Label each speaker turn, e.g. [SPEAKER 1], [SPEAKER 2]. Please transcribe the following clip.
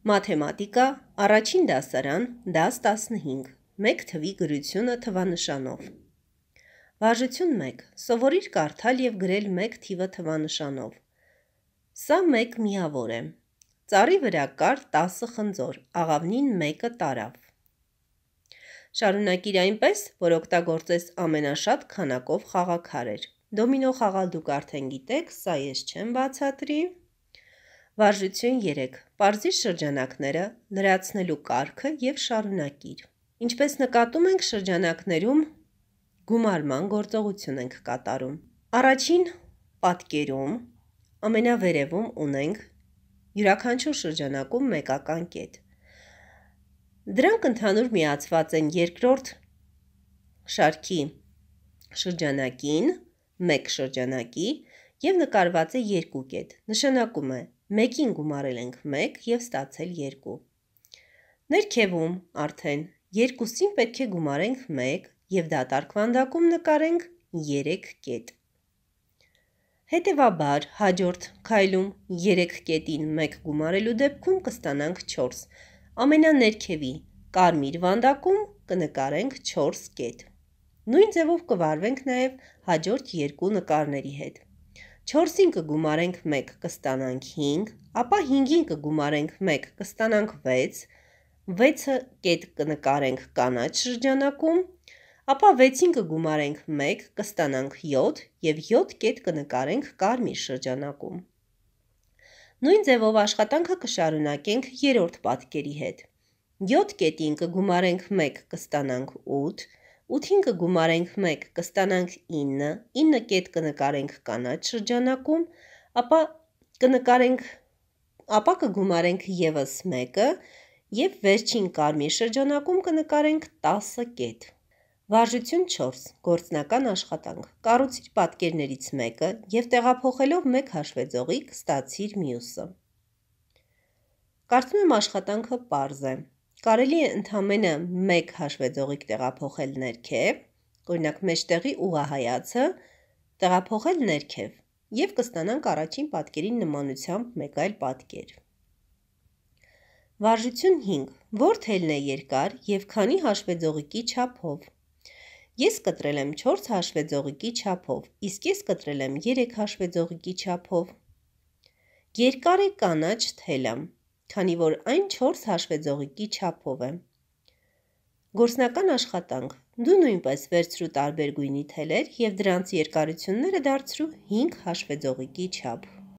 [SPEAKER 1] Մաթեմատիկա, առաջին դասարան, դաս 15, մեկ թվի գրությունը թվանշանով։ Վարժություն 1. Սովորիր կարդալ և գրել մեկ թիվը թվանշանով։ Սա մեկ միավոր է։ Ծառի վրա կար 10 խնձոր, աղավնին մեկը տարավ։ Շարունակիր այնպես, որ օգտագործես ամենաշատ քանակով խաղաքարեր։ Դոմինո խաղալ դուք արդեն գիտեք, սա ես չեմ բացատրի։ Վարժություն 3. Պարզիր շրջանակները, լրացնելու կարգը և շարունակիր։ Ինչպես նկատում ենք, շրջանակներում գումարման գործողություն ենք կատարում։ Առաջին պատկերում ամենավերևում ունենք յուրաքանչյուր շրջանակում մեկական կետ։ Դրանք ընդհանուր միացված են երկրորդ շարքի շրջանակին, մեկ շրջանակի և նկարված է երկու կետ, նշանակում է մեկին գումարել ենք 1 և ստացել 2։ Ներքևում արդեն երկուսին պետք է գումարենք 1 և դատարկ վանդակում նկարենք 3 կետ։ Հետևաբար հաջորդ քայլում 3 կետին 1 գումարելու դեպքում կստանանք 4, ամենաներքևի կարմիր վանդակում կնկարենք 4 կետ։ Նույն ձևով կվարվենք նաև հաջորդ երկու նկարների հետ։ 4-ին կգումարենք 1 կստանանք 5, ապա 5-ին կգումարենք 1 կստանանք 6, 6 կետ կնկարենք կանաչ շրջանակում, ապա 6-ին կգումարենք 1 կստանանք 7 և 7 կետ կնկարենք կարմիր շրջանակում։ Նույն ձևով աշխատանքը կշարունակենք երրորդ պատկերի հետ։ 7 կետին կգումարենք 1 կստանանք 8, 8-ին կգումարենք 1 կստանանք 9, 9 կետ կնկարենք կանաչ շրջանակում, ապա կգումարենք ևս 1-ը և վերջին կարմիր շրջանակում կնկարենք 10 կետ։ Վարժություն 4. Գործնական աշխատանք։ Կառուցիր պատկերներից մեկը և տեղափոխելով մեկ հաշվեձողի կստացիր մյուսը։ Կարծում եմ աշխատանքը պարզ է։ Կարելի է ընդամենը մեկ հաշվեձողիկ տեղափոխել ներքև, օրինակ մեջտեղի ուղղահայացը տեղափոխել ներքև և կստանանք առաջին պատկերի նմանությամբ մեկ այլ պատկեր։ Վարժություն 5. Որ թելն է երկար և քանի հաշվեձողիկի չափով։ Ես կտրել եմ 4 հաշվեձողիկի չափով, իսկ ես կտրել եմ 3 հաշվեձողիկի չափով։ Երկար է կանաչ թելը, քանի որ այն 4 հաշվեձողիկի չափով է։ Գործնական աշխատանք։ Դու նույնպես վերցրու տարբեր գույնի թելեր և դրանց երկարությունները դարձրու 5 հաշվեձողիկի չափ։